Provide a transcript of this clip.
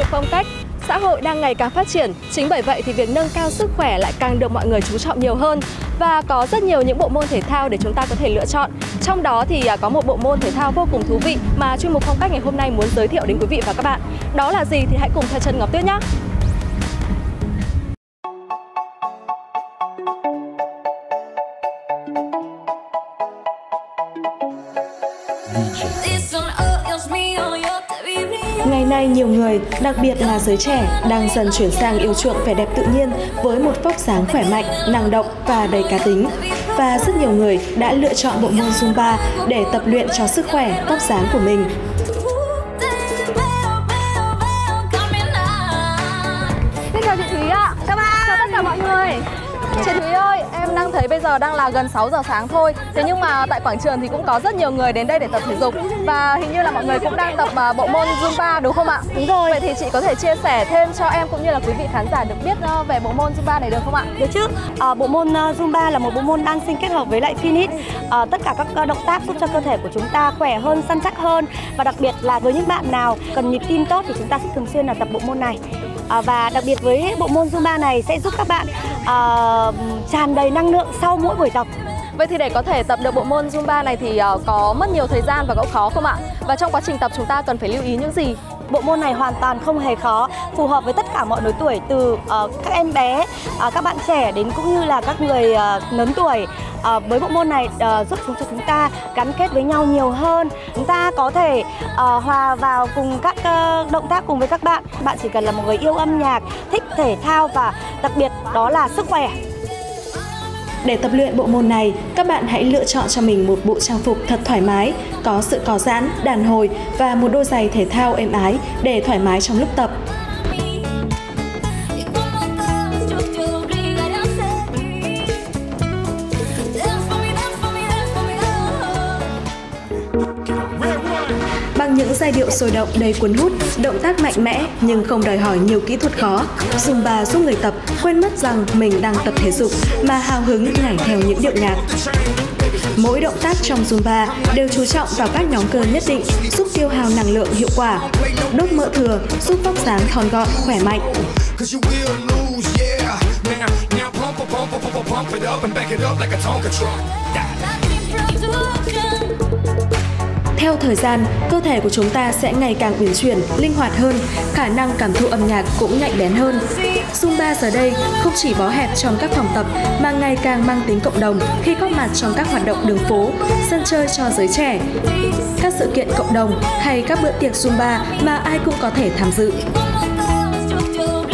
phong cách. Xã hội đang ngày càng phát triển, chính bởi vậy thì việc nâng cao sức khỏe lại càng được mọi người chú trọng nhiều hơn. Và có rất nhiều những bộ môn thể thao để chúng ta có thể lựa chọn. Trong đó thì có một bộ môn thể thao vô cùng thú vị mà chuyên mục phong cách ngày hôm nay muốn giới thiệu đến quý vị và các bạn. Đó là gì thì hãy cùng theo chân Ngọc Tuyết nhé! Ngày nay nhiều người, đặc biệt là giới trẻ, đang dần chuyển sang yêu chuộng vẻ đẹp tự nhiên với một vóc dáng khỏe mạnh, năng động và đầy cá tính. Và rất nhiều người đã lựa chọn bộ môn Zumba để tập luyện cho sức khỏe, vóc dáng của mình. Xin chào chị Thúy ạ. Chào tất cả mọi người. Chị Thúy ơi, em đang thấy bây giờ đang là gần 6 giờ sáng thôi. Thế nhưng mà tại quảng trường thì cũng có rất nhiều người đến đây để tập thể dục. Và hình như là mọi người cũng đang tập bộ môn Zumba đúng không ạ? Đúng rồi. Vậy thì chị có thể chia sẻ thêm cho em cũng như là quý vị khán giả được biết về bộ môn Zumba này được không ạ? Được chứ. Bộ môn Zumba là một bộ môn dancing kết hợp với lại fitness. Tất cả các động tác giúp cho cơ thể của chúng ta khỏe hơn, săn chắc hơn. Và đặc biệt là với những bạn nào cần nhịp tim tốt thì chúng ta sẽ thường xuyên là tập bộ môn này. Và đặc biệt với bộ môn Zumba này sẽ giúp các bạn tràn đầy năng lượng sau mỗi buổi tập. Vậy thì để có thể tập được bộ môn Zumba này thì có mất nhiều thời gian và có khó không ạ? Và trong quá trình tập chúng ta cần phải lưu ý những gì? Bộ môn này hoàn toàn không hề khó, phù hợp với tất cả mọi lứa tuổi, từ các em bé, các bạn trẻ đến cũng như là các người lớn tuổi. Với bộ môn này giúp chúng ta gắn kết với nhau nhiều hơn. Chúng ta có thể hòa vào cùng các động tác cùng với các bạn. Bạn chỉ cần là một người yêu âm nhạc, thích thể thao và đặc biệt đó là sức khỏe. Để tập luyện bộ môn này, các bạn hãy lựa chọn cho mình một bộ trang phục thật thoải mái, có sự có giãn, đàn hồi và một đôi giày thể thao êm ái để thoải mái trong lúc tập. Bằng những giai điệu sôi động đầy cuốn hút, động tác mạnh mẽ nhưng không đòi hỏi nhiều kỹ thuật khó, Zumba giúp người tập quên mất rằng mình đang tập thể dục mà hào hứng nhảy theo những điệu nhạc. Mỗi động tác trong Zumba đều chú trọng vào các nhóm cơ nhất định, giúp tiêu hao năng lượng hiệu quả, đốt mỡ thừa, giúp vóc dáng thon gọn, khỏe mạnh. Theo thời gian, cơ thể của chúng ta sẽ ngày càng uyển chuyển, linh hoạt hơn, khả năng cảm thụ âm nhạc cũng nhạy bén hơn. Zumba giờ đây không chỉ bó hẹp trong các phòng tập mà ngày càng mang tính cộng đồng khi góp mặt trong các hoạt động đường phố, sân chơi cho giới trẻ, các sự kiện cộng đồng hay các bữa tiệc Zumba mà ai cũng có thể tham dự.